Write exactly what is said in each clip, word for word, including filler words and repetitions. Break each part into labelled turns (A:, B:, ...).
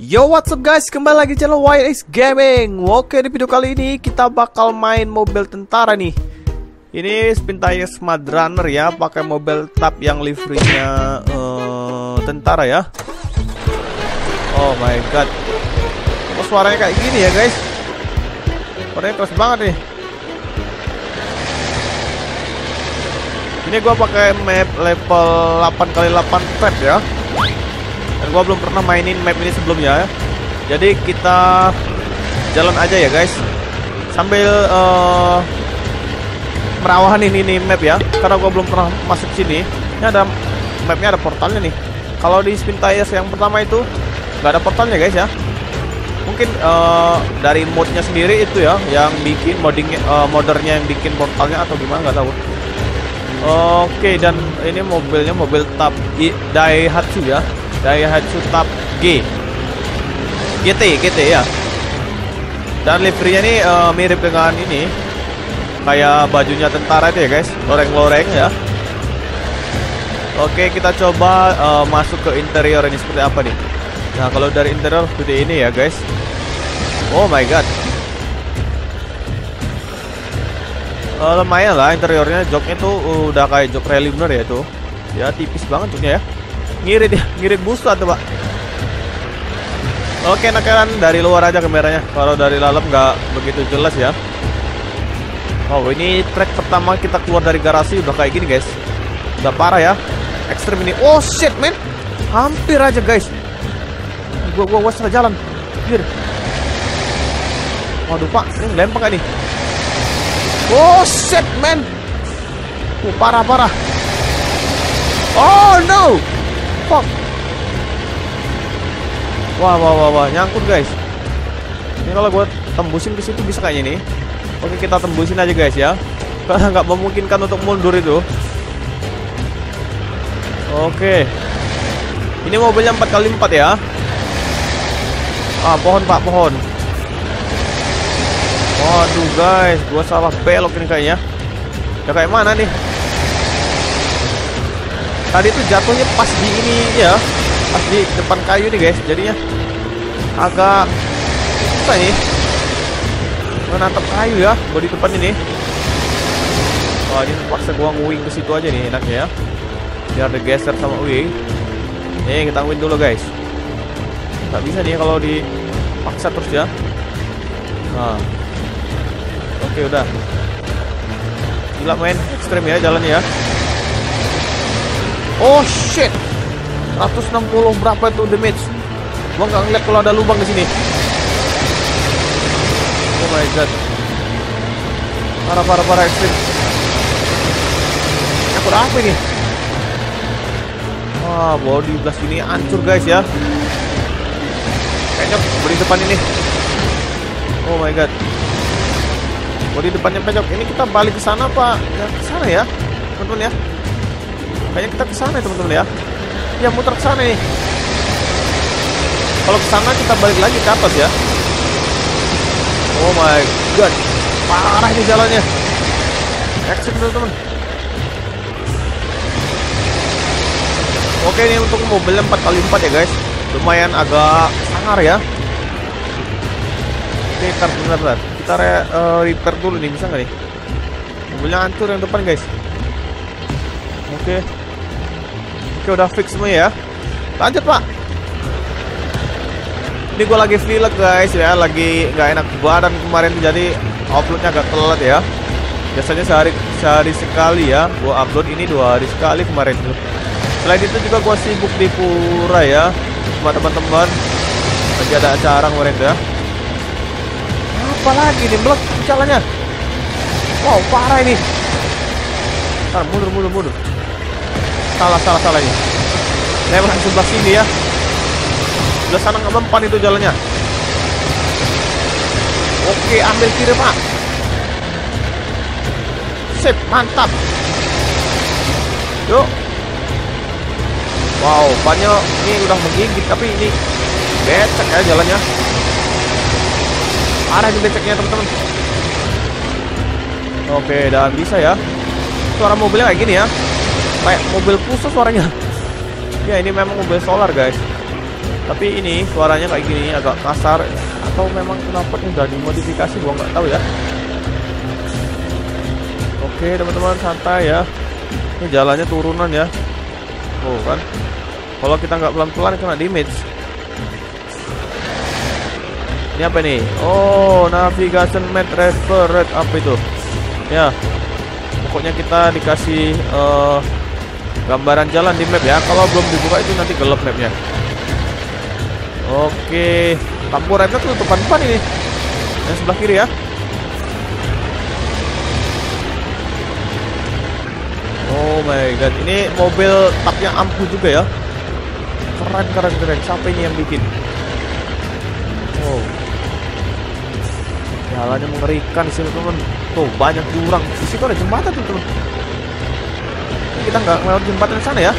A: Yo, what's up guys, kembali lagi channel Y X Gaming. Oke, di video kali ini kita bakal main mobil tentara nih. Ini Spintires Mud Runner ya, pakai mobil tap yang liverynya uh, tentara ya. Oh my god, kok suaranya kayak gini ya guys? Suaranya keras banget nih. Ini gua pakai map level delapan kali delapan trap ya. Dan gua belum pernah mainin map ini sebelumnya ya. Jadi kita jalan aja ya guys, sambil uh, merawahan ini nih map ya, karena gua belum pernah masuk sini. Ini ada mapnya, ada portalnya nih. Kalau di Spintires yang pertama itu nggak ada portalnya guys ya. Mungkin uh, dari modnya sendiri itu ya yang bikin moddingnya, uh, moddernya yang bikin portalnya atau gimana nggak tahu. Oke, dan ini mobilnya mobil tap Daihatsu ya, Daihatsu Tap G G T G T ya. Dan liverynya ini uh, mirip dengan ini, kayak bajunya tentara itu ya guys, loreng-loreng ya. Oke, kita coba uh, masuk ke interior ini seperti apa nih. Nah, kalau dari interior seperti ini ya guys. Oh my god, uh, lumayan lah interiornya. Joknya tuh udah kayak jok rally bener ya tuh. Ya tipis banget joknya ya. Ngirit ya, ngirit busa tuh pak. Oke, nakaran dari luar aja kameranya. Kalau dari dalam nggak begitu jelas ya. Oh, ini track pertama kita keluar dari garasi udah kayak gini guys. Udah parah ya, ekstrim ini. Oh shit man, hampir aja guys. Gua gua gua salah jalan. Gir. Waduh pak, ini lempeng gak nih? Oh shit man. Uh, parah parah. Oh no. Fuck. Wah wah wah wah, nyangkut guys. Ini kalau gue tembusin ke situ bisa kayaknya nih. Oke, kita tembusin aja guys ya, karena nggak memungkinkan untuk mundur itu. Oke, ini mobilnya empat kali empat ya. Ah, pohon pak, pohon. Waduh guys, gue salah belok ini kayaknya. Ya kayak mana nih? Tadi tuh jatuhnya pas di ini ya, pas di depan kayu nih guys. Jadinya agak apa nih, menatap kayu ya, gua di depan ini. Wah, ini terpaksa gua nguing ke situ aja nih enaknya ya, biar digeser sama wing. Nih kita nguing dulu guys. Nggak bisa nih kalau dipaksa terus ya. Nah, oke udah. Gila main ekstrim ya jalannya ya. Oh shit, seratus enam puluh berapa itu damage? Gua nggak ngeliat kalau ada lubang di sini. Oh my god, parah parah parah ekstrim. Aku apa ini? Wah, body blast ini hancur guys ya. Kayaknya body depan ini. Oh my god, body depannya penyok. Ini kita balik ke sana apa? Ya ke sana ya, teman-teman ya. Kayaknya kita ke sana teman-teman ya. Ya muter ke sana nih. Kalau ke sana kita balik lagi ke atas ya. Oh my god, parah ini jalannya. Exit teman-teman. Oke, ini untuk mobilnya empat kali empat ya guys. Lumayan agak sangar ya. Oke, bentar bentar. Kita re, uh, repair dulu nih, bisa nggak nih? Mobilnya hancur yang depan guys. Oke. Oke, udah fix semua ya. Lanjut pak. Ini gue lagi vlog guys ya, lagi nggak enak badan kemarin, jadi uploadnya agak telat ya. Biasanya sehari sehari sekali ya gue upload, ini dua hari sekali kemarin tuh. Selain itu juga gue sibuk di pura ya sama teman-teman, lagi ada acara kemarin ya. Apa lagi nih blok jalannya? Wow parah ini. Ntar mundur mundur mundur. Salah salah salah ini. Lewat sebelah sini ya. Sebelah sana nggak mempan itu jalannya. Oke, ambil kiri pak. Sip, mantap. Yuk. Wow, banyak ini udah menggigit, tapi ini becek ya jalannya. Parah ini beceknya teman-teman. Oke, dan bisa ya. Suara mobilnya kayak gini ya, kayak mobil khusus suaranya. Ya ini memang mobil solar guys. Tapi ini suaranya kayak gini agak kasar, atau memang knalpotnya udah dimodifikasi, gua nggak tahu ya. Oke teman-teman, santai ya. Ini jalannya turunan ya. Oh kan, kalau kita nggak pelan-pelan kena damage. Ini apa nih? Oh, navigation map referred, apa itu? Ya, pokoknya kita dikasih uh, gambaran jalan di map ya. Kalau belum dibuka itu nanti gelap mapnya. Oke, lampu rednya tuh depan-depan ini, yang sebelah kiri ya. Oh my god, ini mobil tapnya ampuh juga ya. Keren, keren, keren. Siapa ini yang bikin? Oh, jalannya mengerikan di sini teman. Tuh banyak jurang. Di situ ada jembatan tuh teman. Kita nggak lewat jembatan sana ya.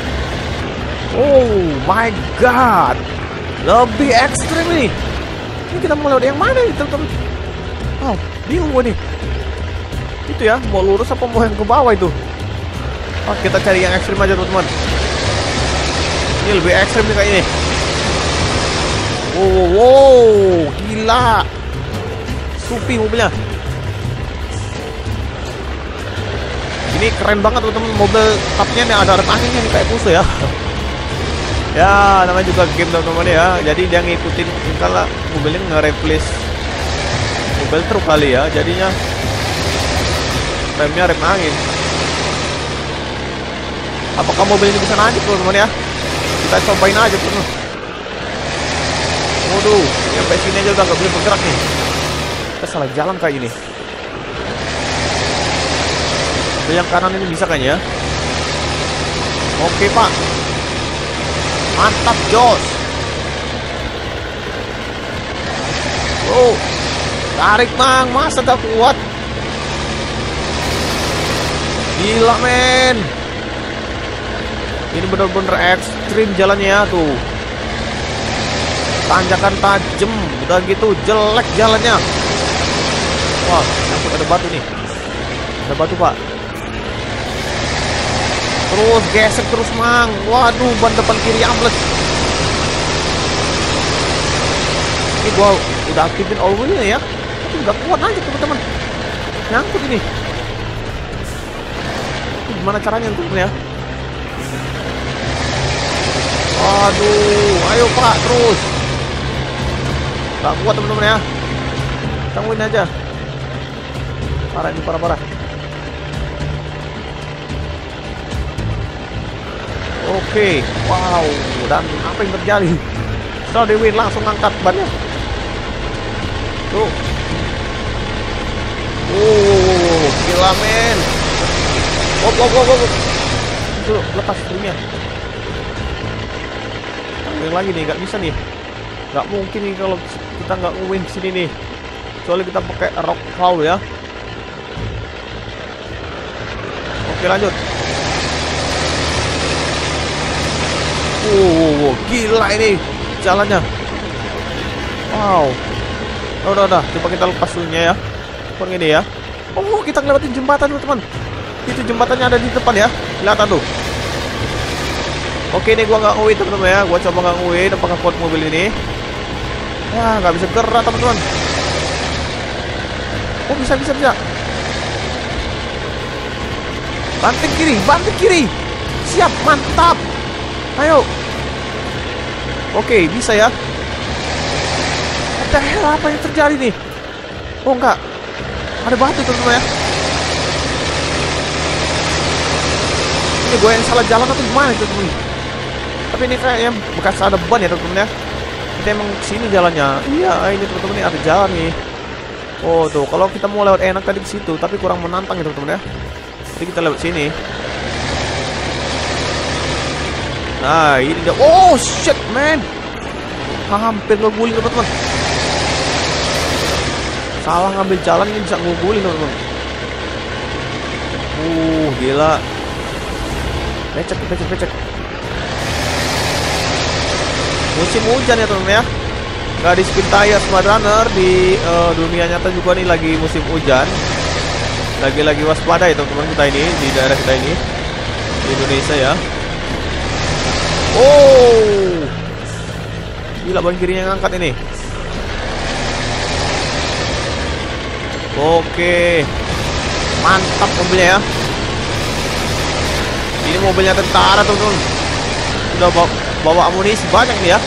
A: Oh my god, lebih ekstrim nih. Ini kita mau lewat yang mana nih teman-teman? Oh, bingung gue nih. Itu ya, mau lurus apa mau yang ke bawah itu? Oh, kita cari yang ekstrim aja teman-teman. Ini lebih ekstrim nih kayak ini. Wow, wow, wow, gila. Supi mobilnya. Ini keren banget teman-teman, mobil tapnya nih ada rem anginnya nih kayak Fuso ya. Ya, namanya juga game teman-teman ya. Jadi dia ngikutin kalau mobilnya nge-replace mobil truk kali ya. Jadinya remnya rem angin. Apakah mobil ini bisa naik teman-teman ya? Kita cobain aja teman-teman. Waduh, ini sampai sini aja udah nggak boleh bergerak nih. Kita salah jalan kayak ini. Yang kanan ini bisa kayaknya ya. Oke pak, mantap jos. Oh, tarik mang, masa tak kuat. Gila men, ini bener-bener ekstrim jalannya ya tuh. Tanjakan tajam, udah gitu jelek jalannya. Wah, nyangkut ada batu nih. Ada batu pak. Terus gesek terus mang. Waduh, ban depan kiri ambles. Ini gua udah aktifin all wheel ya. Tapi udah kuat aja teman-teman. Nyangkut ini. Ini gimana caranya untuk ya? Waduh, ayo pak terus. Gak kuat teman-teman ya. Tungguin aja. Parah ini, parah-parah. Oke, wow, dan apa yang terjadi? So Dewi langsung angkat bannya. Tuh. Oh, gila men. Oh, oh, oh, oh. Itu lepas remnya. Ambil lagi nih, nggak bisa nih. Nggak mungkin nih kalau kita nggak win sini nih. Soalnya kita pakai rock fall ya. Oke lanjut. Wow, gila ini jalannya. Wow. Udah, udah, coba kita lepas dulunya ya. Seperti ini ya. Oh, kita ngelewatin jembatan teman-teman. Itu jembatannya ada di depan ya. Kelihatan tuh. Oke, ini gua nggak nge-win teman-teman ya. Gua coba nggak nge-win apakah kuat mobil ini. Wah, nggak bisa gerak teman-teman. Oh, bisa, bisa, bisa. Banting kiri, banting kiri. Siap, mantap. Ayo. Oke, bisa ya. What the hell, apa yang terjadi nih? Oh enggak, ada batu teman-teman ya. Ini gue yang salah jalan atau gimana teman-teman? Tapi ini kayaknya bekas ada ban ya teman-teman ya. Kita emang sini jalannya. Iya, ini teman-teman, ini ada jalan nih. Oh tuh, kalau kita mau lewat enak tadi ke situ, tapi kurang menantang ya teman-teman ya. Jadi kita lewat sini. Nah, ini dia. Oh shit man, hampir ngeguling teman-teman. Salah ngambil jalan ini bisa ngeguling teman-teman. Uh, gila. Becek, becek, becek. Musim hujan ya teman-teman ya. Gak di Spin Tire Smart Runner di uh, dunia nyata juga nih lagi musim hujan. Lagi-lagi waspada ya teman-teman kita ini di daerah kita ini di Indonesia ya. Oh, Gila, ban kirinya ngangkat ini. Oke, mantap mobilnya ya. Ini mobilnya tentara teman-teman. Sudah bawa, bawa amunisi banyak nih ya.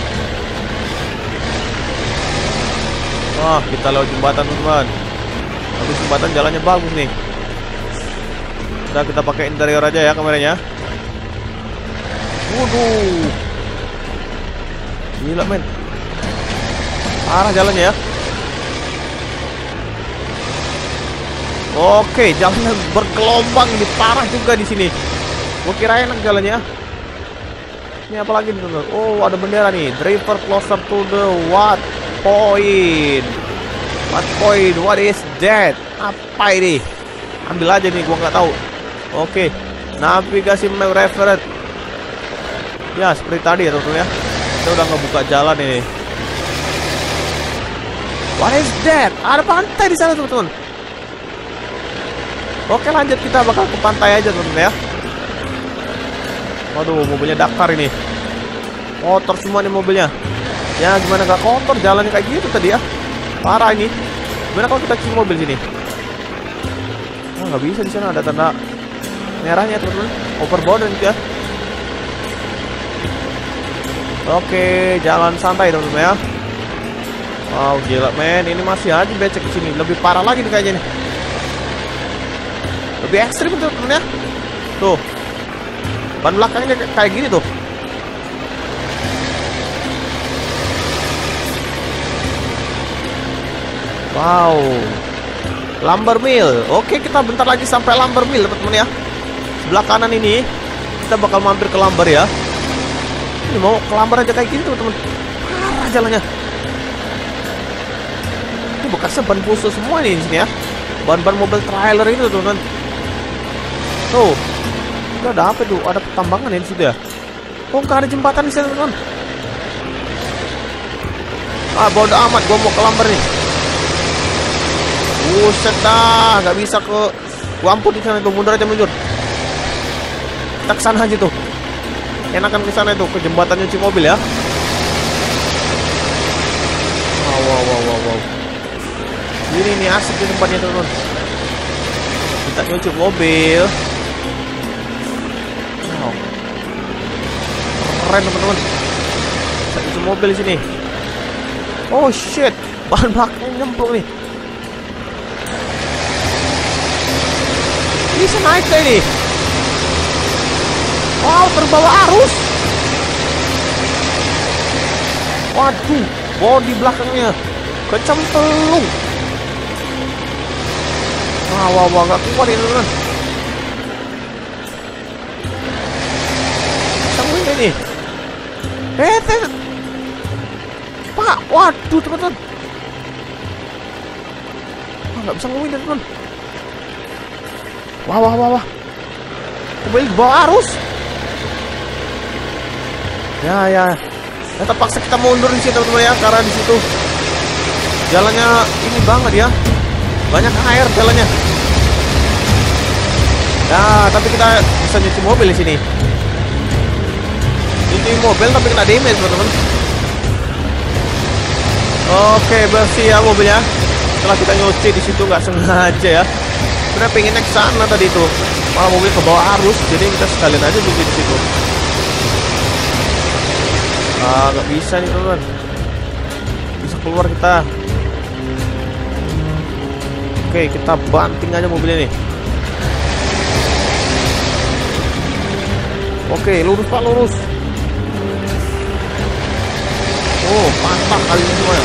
A: Wah, kita lewat jembatan teman-teman. Habis jembatan jalannya bagus nih. Udah, kita pakai interior aja ya kameranya. Waduh, gila men, parah jalannya ya. Oke, jalannya bergelombang ini, parah juga di sini. Gua kira enak jalannya. Ini apa lagi nih teman-teman? Oh, ada bendera nih. Driver closer to the what point? What point? What is that? Apa ini? Ambil aja nih, gua nggak tahu. Oke, navigasi map reference. Ya, seperti tadi ya teman-teman ya. Kita udah ngebuka jalan ini. What is that? Ada pantai di sana teman-teman. Oke, lanjut, kita bakal ke pantai aja teman-teman ya. Waduh, mobilnya Dakar ini. Kotor semua nih mobilnya. Ya, gimana gak kotor, jalannya kayak gitu tadi ya. Parah ini. Gimana kalau kita cuci mobil sini? Oh, nggak bisa, di sana ada tanda merahnya teman-teman. Overboard ya. Oke, jalan santai teman-teman ya. Wow, gila men, ini masih aja becek di sini. Lebih parah lagi nih kayaknya nih. Lebih ekstrim tuh teman-teman ya. Tuh, ban belakangnya kayak gini tuh. Wow, lumber mill. Oke, kita bentar lagi sampai lumber mill teman-teman ya. Sebelah kanan ini kita bakal mampir ke lumber ya. Ini mau ke lumber aja kayak gini teman-teman. Parah jalannya. Ini bekasnya ban khusus semua nih di sini ya. Ban-ban mobil trailer itu teman-teman. Tuh, itu ada apa tuh? Ada pertambangan ya di situ ya. Oh, nggak ada jembatan di sana teman-teman. Ah, bodo amat, gua mau ke lumber nih. Buset dah, nggak bisa ke. Gua ampun di sana tuh, mundur aja mundur. Kita kesana aja tuh. Enakan ke sana itu, ke jembatan nyuci mobil ya. Wow, wow, wow, wow, wow. Ini nih asik di tempatnya teman-teman. Kita nyuci mobil. Wow, keren teman-teman. Kita nyuci mobil di sini. Oh shit, bahan bakar nyemplung nih. Ini bisa naik deh ini. Wow, terbawa arus. Waduh, bodi belakangnya kecemplung. Wah, wah, wah, gak kuat ini teman-teman. Tungguin ini. Eh, eh. Pak, waduh teman-teman. Wah, gak bisa ngomongin teman-teman. Wah, wah, wah, wah. Mobil bawa arus. Ya, ya. Ya, terpaksa kita mundur di sini teman-teman ya, karena di situ jalannya ini banget ya. Banyak air jalannya. Ya, tapi kita bisa nyuci mobil di sini. Nyuci mobil tapi kena damage teman-teman. Oke, bersih ya mobilnya. Setelah kita nyuci di situ nggak sengaja ya. Sebenarnya pengennya ke sana tadi itu, malah mobil ke bawah arus, jadi kita sekalian aja nyuci di situ. Ah, nggak bisa nih teman-teman. Bisa keluar kita. Oke, kita banting aja mobilnya nih. Oke, lurus pak, lurus. Oh, mantap kali ini semuanya.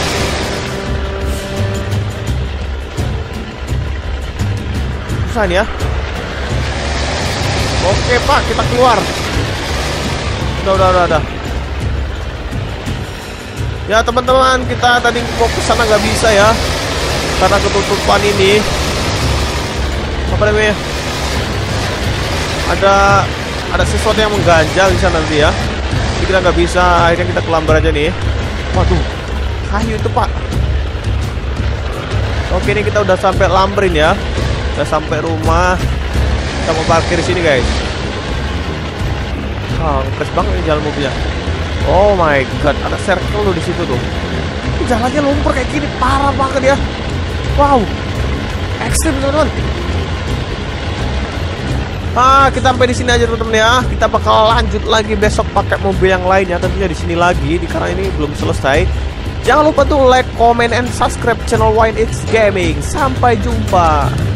A: Susah nih ya. Oke pak, kita keluar. Udah, udah, udah, udah. Ya teman-teman, kita tadi mau ke sana nggak bisa ya, karena ketutupan ini. Apa namanya? Ada ada sesuatu yang mengganjal di sana nanti ya. Jadi kita nggak bisa, akhirnya kita kelambar aja nih. Waduh, kayu itu pak. Oke, ini kita udah sampai lamberin ya. Udah sampai rumah. Kita mau parkir di sini guys. Ah, keren banget ini jalan mobilnya. Oh my god, ada circle loh di situ tuh. Jalannya lumpur kayak gini, parah banget ya. Wow, ekstrim teman-teman. Ah, kita sampai di sini aja teman-teman ya. Kita bakal lanjut lagi besok pakai mobil yang lain ya. Tentunya di sini lagi, di karena ini belum selesai. Jangan lupa tuh like, comment, and subscribe channel Wine It's Gaming. Sampai jumpa.